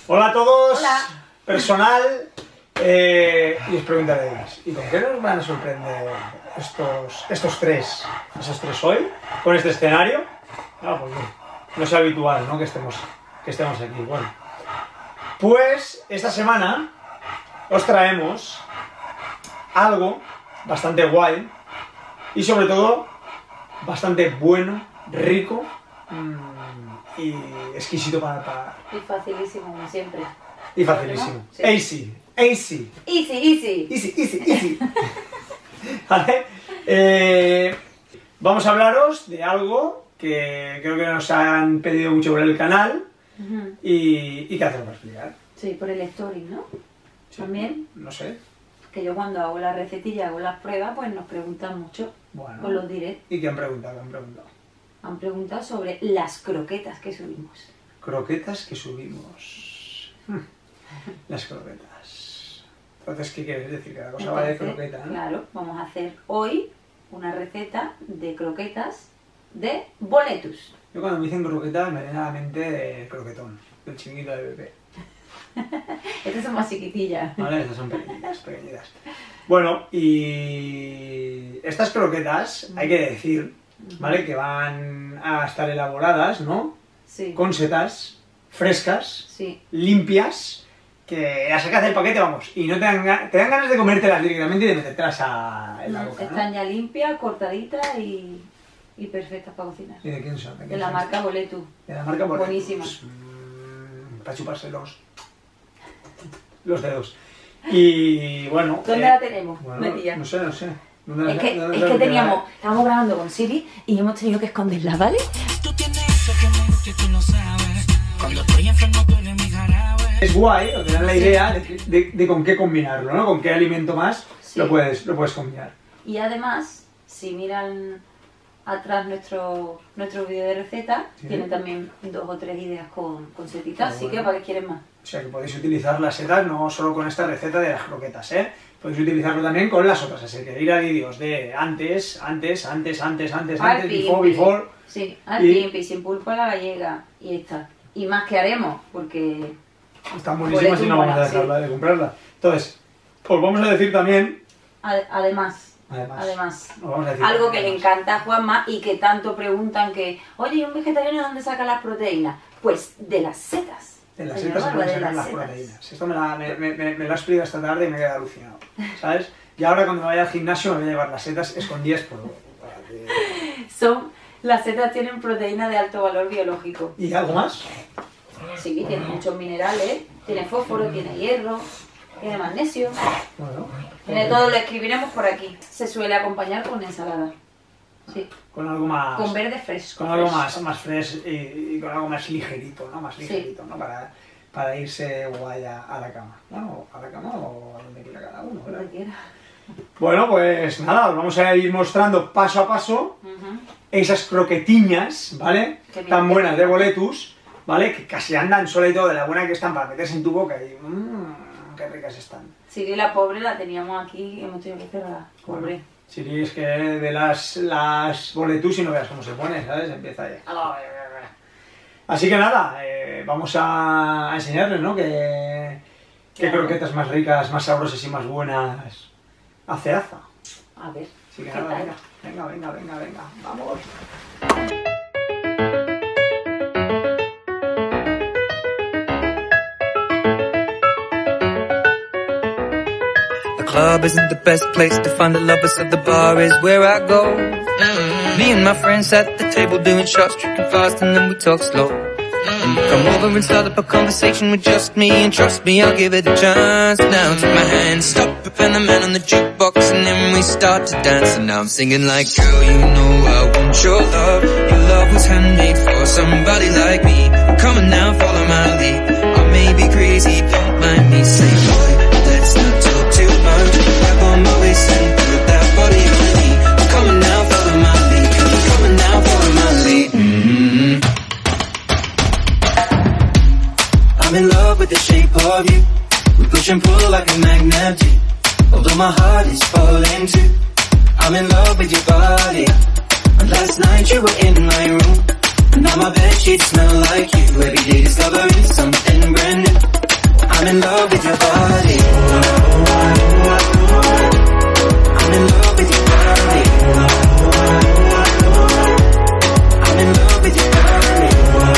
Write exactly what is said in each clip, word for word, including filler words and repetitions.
Hola a todos, Hola. Personal, eh, y os preguntaréis, ¿y con qué nos van a sorprender estos, estos tres, esos tres hoy, con este escenario? No, pues bien, no es habitual, ¿no?, que estemos, que estemos aquí. Bueno, pues esta semana os traemos algo bastante guay y sobre todo bastante bueno, rico mmm, y exquisito para pagar. Y facilísimo, como siempre. Y facilísimo. Sí. Easy, easy. Easy, easy. Easy, easy, easy. ¿Vale? Eh, vamos a hablaros de algo que creo que nos han pedido mucho por el canal Uh-huh. y, y que hacemos para explicar. Sí, por el story, ¿no? Sí, También. No sé. Que yo cuando hago la recetilla, hago las pruebas, pues nos preguntan mucho Bueno. con los directs. ¿Y qué han preguntado? ¿Qué han preguntado? Han preguntado sobre las croquetas que subimos. Croquetas que subimos. Hmm. Las croquetas. Entonces, ¿qué quieres decir? Que la cosa va de Entonces, croqueta, ¿no? Claro, vamos a hacer hoy una receta de croquetas de boletus. Yo cuando me dicen croquetas me viene a la mente el croquetón, el chiquito de bebé. Estas son más chiquitillas. Vale, estas son pequeñitas, pequeñitas. Bueno, y estas croquetas, hay que decir, ¿vale?, que van a estar elaboradas, ¿no?, Sí. con setas frescas, Sí. limpias, que las sacas del paquete, vamos, y no te dan, ga- te dan ganas de comértelas directamente y de metértelas a, en la boca, ¿no? Están ya limpias, cortaditas y, y perfectas para cocinar. ¿Y de quién son? ¿De, De quién la son? marca Boletus. De la marca Boletus. Buenísimas. Mm, para chupárselos los dedos. Y bueno... ¿Dónde eh, la tenemos? bueno, metida? no sé, no sé. ¿Dónde Es la- que, dónde es la- que dónde la- teníamos, estábamos grabando con Siri y hemos tenido que esconderla, ¿vale? Tú tienes eso que me gusta y tú no sabes. Cuando estoy enfermo tú eres mi jarabe. Es guay, o te dan la idea de, de- de con qué combinarlo, ¿no? Con qué alimento más Sí. lo, puedes, lo puedes combinar. Y además, si miran atrás nuestro, nuestro vídeo de receta, Sí. tiene también dos o tres ideas con, con setitas, Ah, así bueno. que para que quieren más. O sea que podéis utilizar las setas no solo con esta receta de las croquetas, ¿eh? Podéis utilizarlo también con las otras, así que ir a vídeos de antes, antes, antes, antes, antes, Al antes, pimpi. before, before. Sí, al Y- pimpi, sin pulpo a la gallega, y esta. Y más que haremos, porque... Están buenísimas y no vamos a Boletus, dejarla de comprarla. Entonces, os vamos a decir también, ad- además, además, además, os vamos a decir algo que le además. encanta a Juanma y que tanto preguntan que, oye, ¿y un vegetariano dónde saca las proteínas? Pues de las setas. De las Señor setas se Barba, pueden de sacar las setas. proteínas. Esto me, la, me, me, me, me lo has pedido esta tarde y me he quedado alucinado, ¿sabes? Y ahora cuando me vaya al gimnasio me voy a llevar las setas escondidas por... para que- Son, las setas tienen proteína de alto valor biológico. ¿Y algo más? Sí, tiene muchos minerales, tiene fósforo, tiene hierro, tiene magnesio, Bueno, tiene todo, lo escribiremos por aquí. Se suele acompañar con ensalada. Sí, con algo más... con verde fresco. Con algo fresco. más, más fresh y, y con algo más ligerito, ¿no? Más ligerito, ¿no? Para, para irse guay a, a la cama. Bueno, a la cama o a donde quiera cada uno, ¿verdad? Donde quiera. Bueno, pues nada, os vamos a ir mostrando paso a paso Ujú. esas croquetiñas, ¿vale? Qué bien. Tan buenas de Boletus, ¿vale? Que casi andan sola y todo de la buena que están para meterse en tu boca y... Mmm, qué ricas están. Siri, la pobre, la teníamos aquí y hemos tenido que cerrar. Pobre. Bueno, Siri es que de las, las Boletus y no veas cómo se pone, ¿sabes? Empieza ahí. Así que nada, eh, vamos a, a enseñarles, ¿no? Que, qué Claro. croquetas más ricas, más sabrosas y más buenas hace Aza. A ver, Así que ¿qué nada, tal? venga, venga, venga, venga, venga, vamos. The club isn't the best place to find the lovers, so the bar is where I go. Mm. Me and my friends at the table doing shots, tripping fast, and then we talk slow. And you come over and start up a conversation with just me, and trust me, I'll give it a chance. Now take my hand, stop it, and the man on the jukebox, and then we start to dance. And now I'm singing like, girl, you know I want your love. Your love was handmade for somebody like me. Come on now, follow my lead. I may be crazy, don't mind me. Say, boy, let's not talk too much. Grab on my waist and put that body on me. Come on now, follow my lead. Come on now, follow my lead. Mm-hmm. I'm in love with the shape of you. We push and pull like a magnet do. Although my heart is falling too. I'm in love with your body. And last night you were in my room. And now my bedsheets smell like you. Every day discovering something brand new. I'm in love with your body. I'm in love with your body. I'm in love with your body.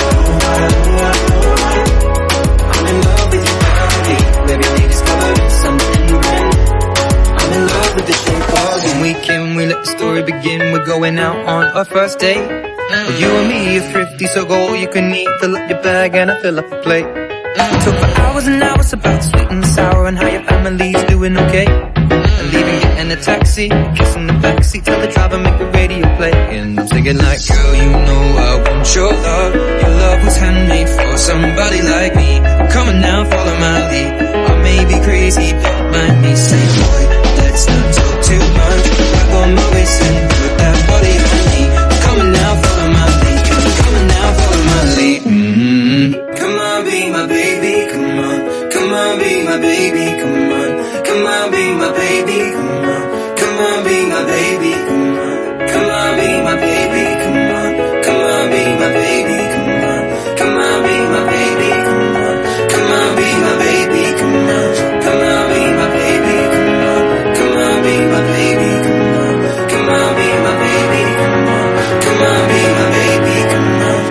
I'm in love with your body. Every day discovering something brand new. I'm in love with the shape of you. Weekend, we let the story begin. We're going out on our first date. Well, you and me are thrifty, so go all you can eat. Fill up your bag and I fill up a plate. We talk for hours and hours about sweet and sour and how your family's doing okay. And leaving, getting a taxi, kissing the backseat, tell the driver make the radio play. And I'm thinking like, girl, you know I want your love. Your love was handmade for somebody like me. Come on now, follow my lead. I may be crazy, but mind me. Say, boy, let's not talk too much. Grab on my waist and put that body on me. Come on now, follow my lead. Come on now, follow my lead. Mm-hmm. Come on, be my baby, come on. Come on, be my baby, come on. Come on, be my baby, come on. Come on, be my baby, come on. Come on, be my baby, come on. Come on, be my baby, come on. Come on, be my baby, come on. Come on, be my baby, come on. Come on, be my baby, come on. Come on, be my baby, come on. Come on, be my baby, come on. Come on, be my baby, come on.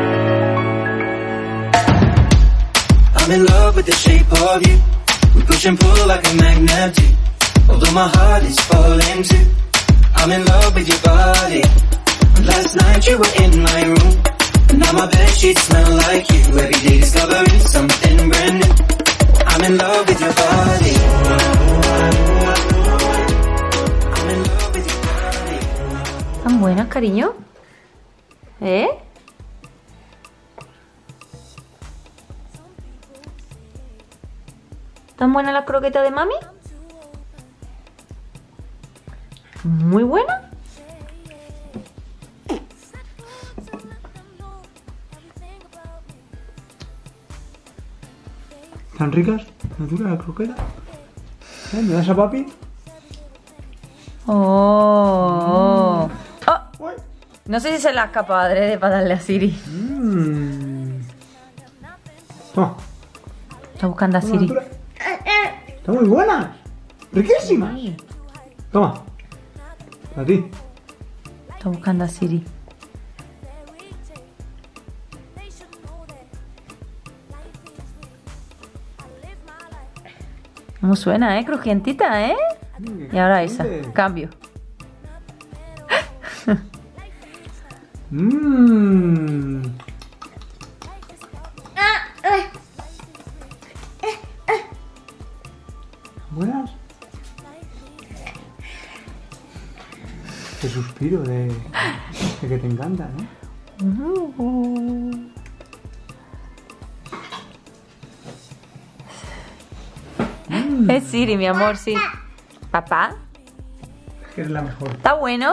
I'm in love with the shape of you. We push and pull like a magnet do. Although my heart is falling too. I'm in love with your body. Last night you were in my room. And now my bedsheets smell like you. Every day discovering something brand new. I'm in love with your body. I'm in love with your body. ¿Tan buenas, cariño? ¿Eh? ¿Tan buena la croqueta de mami? Muy buena. ¿Tan ricas? ¿No dura la croqueta? ¿Eh? ¿Me das a papi? Oh, oh. Uy. No sé si se la escapa adrede para darle a Siri. Mm. Oh, Está buscando a toma, Siri. Arturo. Están muy buenas. Riquísimas. Toma. Para ti. Está buscando a Siri. ¿Cómo suena, eh? Crujientita, ¿eh? Y ahora esa. Cambio. Mmm. Buenas. Qué suspiro de, de que te encantan, ¿eh? Mm. Es Siri, mi amor, sí. ¿Papá? Es que eres la mejor. ¿Está bueno?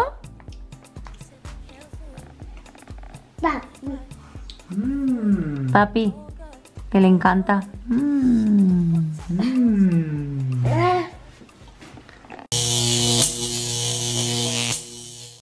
Mmm. Papi, que le encanta. Mm. Mmm.